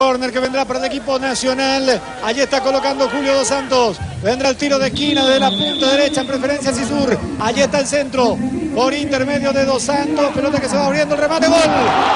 córner que vendrá para el equipo nacional. Allí está colocando Julio Dos Santos. Vendrá el tiro de esquina de la punta derecha en preferencia Cizur. Allí está el centro por intermedio de Dos Santos. Pelota que se va abriendo, el remate, gol.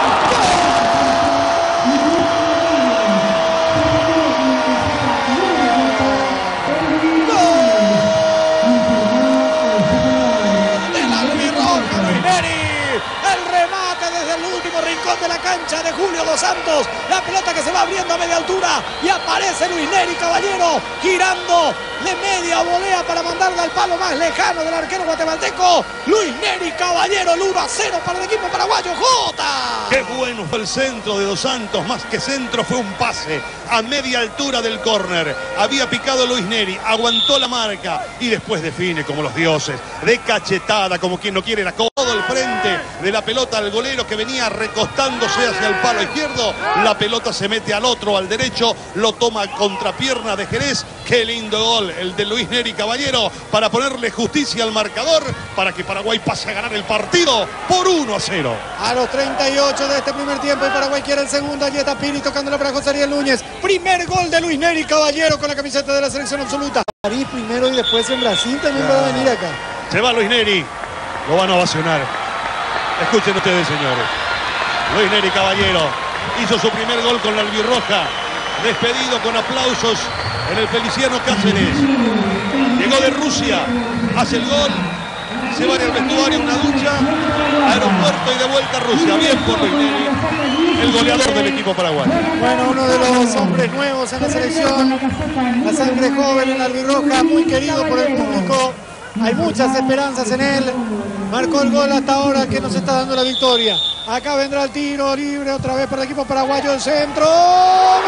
De la cancha de Julio Dos Santos, la pelota que se va abriendo a media altura y aparece Luis Neri Caballero girando de media volea para mandarla al palo más lejano del arquero guatemalteco. Luis Neri Caballero, el 1-0 para el equipo paraguayo. Jota. Qué bueno fue el centro de Dos Santos, más que centro fue un pase a media altura del córner. Había picado Luis Neri, aguantó la marca y después define como los dioses, de cachetada, como quien no quiere, la todo el frente de la pelota al golero que venía recostándose hacia el palo izquierdo. La pelota se mete al otro, al derecho, lo toma contrapierna de Jerez. Qué lindo gol el de Luis Neri Caballero para ponerle justicia al marcador, para que Paraguay pase a ganar el partido por 1-0. A los 38 de este primer tiempo y Paraguay quiere el segundo. Allí está Piri tocándola para José Ariel Núñez. Primer gol de Luis Neri Caballero con la camiseta de la selección absoluta. París primero y después en Brasil también va a venir acá. Se va Luis Neri, lo van a ovacionar. Escuchen ustedes, señores. Luis Neri Caballero hizo su primer gol con la albirroja, despedido con aplausos en el Feliciano Cáceres. Llegó de Rusia, hace el gol, se va al vestuario, una ducha, aeropuerto y de vuelta a Rusia. Bien por Luis Neri, el goleador del equipo paraguayo. Bueno, uno de los hombres nuevos en la selección, la sangre joven en la albirroja, muy querido por el público. Hay muchas esperanzas en él. Marcó el gol hasta ahora que nos está dando la victoria. Acá vendrá el tiro libre otra vez para el equipo paraguayo. El centro. ¡Gol!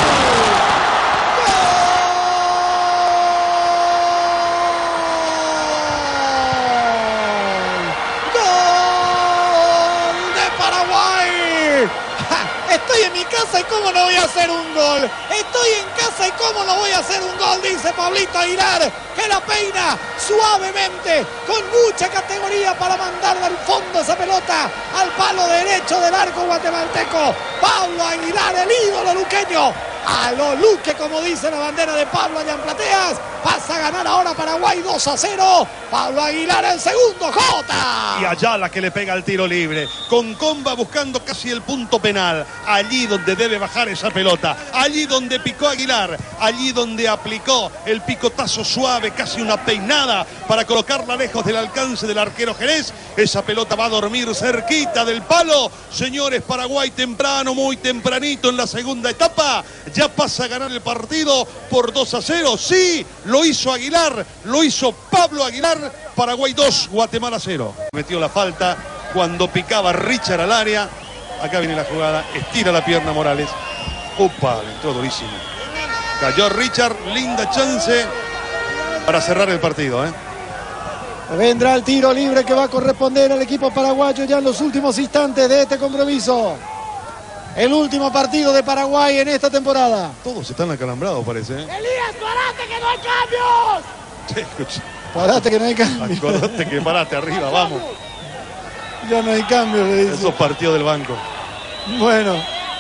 Estoy en mi casa y cómo no voy a hacer un gol. Estoy en casa y cómo no voy a hacer un gol, dice Pablito Aguilar, que la peina suavemente, con mucha categoría para mandarla al fondo esa pelota al palo derecho del arco guatemalteco. Pablo Aguilar, el ídolo luqueño. A lo Luque, como dice la bandera de Pablo allá en Plateas. Pasa a ganar ahora Paraguay 2-0. Pablo Aguilar el segundo, Jota. Y Ayala que le pega el tiro libre. Con Comba buscando casi el punto penal. Allí donde debe bajar esa pelota. Allí donde picó Aguilar. Allí donde aplicó el picotazo suave, casi una peinada para colocarla lejos del alcance del arquero Jerez. Esa pelota va a dormir cerquita del palo. Señores, Paraguay temprano, muy tempranito en la segunda etapa. Ya pasa a ganar el partido por 2-0. Sí, lo hizo Aguilar, lo hizo Pablo Aguilar. Paraguay 2, Guatemala 0. Metió la falta cuando picaba Richard al área. Acá viene la jugada, estira la pierna Morales. Upa, le entró durísimo. Cayó Richard, linda chance para cerrar el partido, Vendrá el tiro libre que va a corresponder al equipo paraguayo ya en los últimos instantes de este compromiso. El último partido de Paraguay en esta temporada. Todos están acalambrados, parece. Elías, parate que no hay cambios. Sí, escucha. Parate que no hay cambio. Acordate que parate arriba, vamos. Ya no hay cambio, le dice. Esos partidos del banco. Bueno.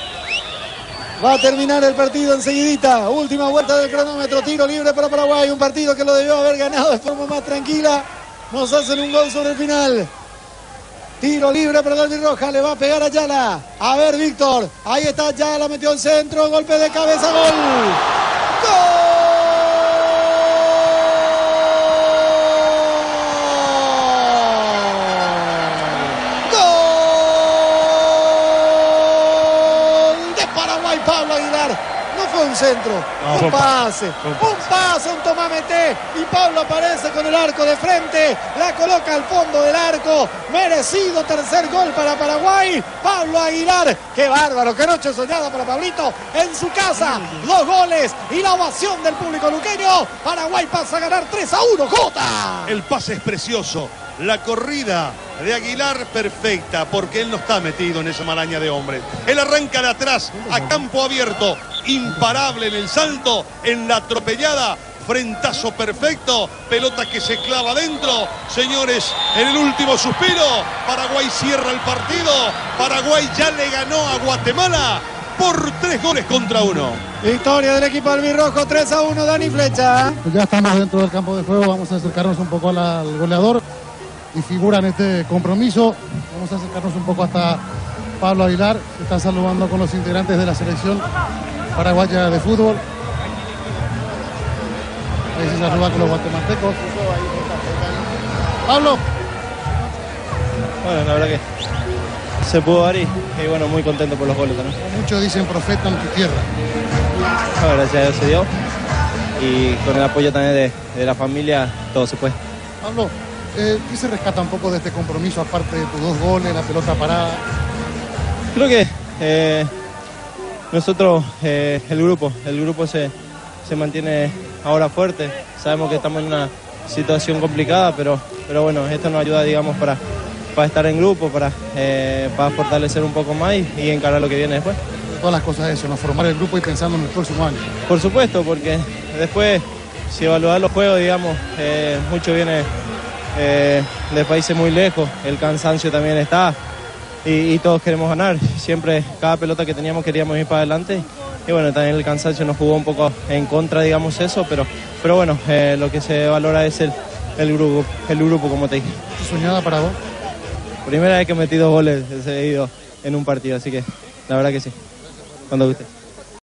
Va a terminar el partido enseguidita. Última vuelta del cronómetro. Tiro libre para Paraguay. Un partido que lo debió haber ganado de forma más tranquila. Nos hacen un gol sobre el final. Tiro libre para la albirroja, le va a pegar a Ayala. A ver, Víctor. Ahí está Ayala, metió el centro, golpe de cabeza, gol. ¡Gol! ¡Gol de Paraguay, Pablo Aguilar! No fue un centro, no, un pase, un tomamete y Pablo aparece con el arco de frente, la coloca al fondo del arco, merecido tercer gol para Paraguay, Pablo Aguilar, qué bárbaro, qué noche soñada para Pablito, en su casa, 2 goles y la ovación del público luqueño, Paraguay pasa a ganar 3-1, Jota. El pase es precioso, la corrida de Aguilar perfecta, porque él no está metido en esa maraña de hombres, él arranca de atrás, a campo abierto, imparable en el salto, en la atropellada, frentazo perfecto, pelota que se clava adentro. Señores, en el último suspiro, Paraguay cierra el partido, Paraguay ya le ganó a Guatemala por 3 goles contra 1. Victoria del equipo albirrojo, 3-1, Dani Flecha. Pues ya estamos dentro del campo de juego, vamos a acercarnos un poco al goleador y figura en este compromiso. Vamos a acercarnos un poco hasta Pablo Aguilar, que está saludando con los integrantes de la selección paraguaya de fútbol. Ahí se saluda con los guatemaltecos. Pablo. Bueno, la verdad que se pudo dar y bueno, muy contento por los goles también. Muchos dicen profeta en tu tierra. Bueno, gracias a Dios se dio y con el apoyo también de la familia todo se puede. Pablo, ¿qué se rescata un poco de este compromiso aparte de tus 2 goles, la pelota parada? Creo que nosotros, el grupo se mantiene ahora fuerte. Sabemos que estamos en una situación complicada, pero bueno, esto nos ayuda, digamos, para estar en grupo, para fortalecer un poco más y encarar lo que viene después. Todas las cosas de eso, ¿no? Formar el grupo y pensando en el próximo año. Por supuesto, porque después, si evaluar los juegos, digamos, mucho viene de países muy lejos, el cansancio también está y todos queremos ganar. Siempre, cada pelota que teníamos queríamos ir para adelante y bueno, también el cansancio nos jugó un poco en contra, digamos eso, pero bueno, lo que se valora es el grupo, como te dije. ¿Soñada para vos? Primera vez que metí 2 goles seguidos en un partido, así que la verdad que sí. Cuando guste.